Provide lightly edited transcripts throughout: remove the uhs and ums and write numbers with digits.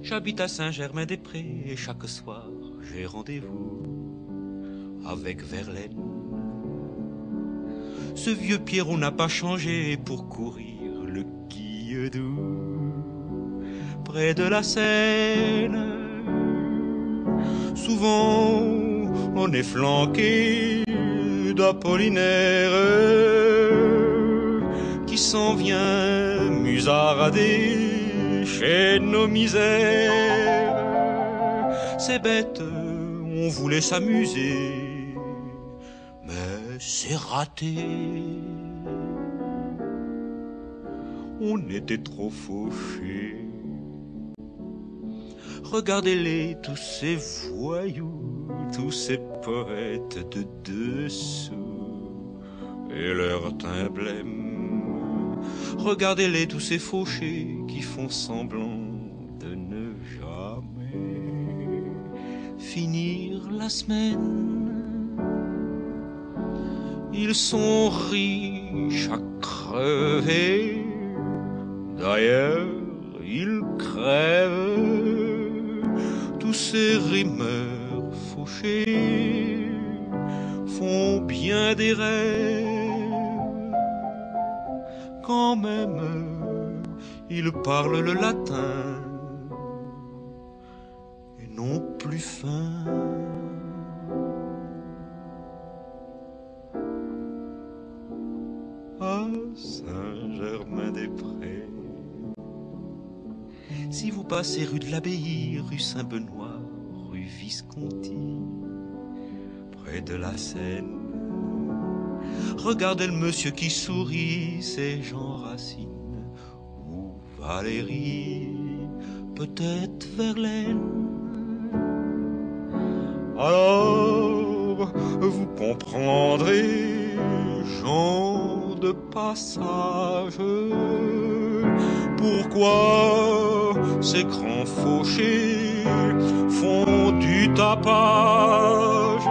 J'habite à Saint-Germain-des-Prés et chaque soir j'ai rendez-vous avec Verlaine. Ce vieux Pierrot n'a pas changé pour courir le Guilledou. Près de la Seine, souvent on est flanqué d'Apollinaire qui s'en vient musarader chez nos misères. C'est bête, on voulait s'amuser, mais c'est raté. On était trop fauchés. Regardez-les, tous ces voyous, tous ces poètes de dessous et leur teint blême. Regardez-les, tous ces fauchés qui font semblant de ne jamais finir la semaine. Ils sont riches à crever, d'ailleurs ils crèvent. Tous ces rimeurs fauchés font bien des rêves. Quand même, ils parlent le latin et n'ont plus faim. À Saint-Germain-des-Prés, si vous passez rue de l'Abbaye, rue Saint-Benoît, rue Visconti, près de la Seine, regardez le monsieur qui sourit, c'est Jean Racine ou Valérie, peut-être Verlaine. Alors vous comprendrez, gens de passage, pourquoi ces grands fauchés font du tapage.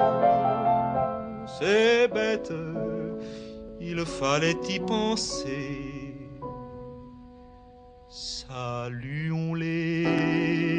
C'est bête, il fallait y penser. Saluons-les.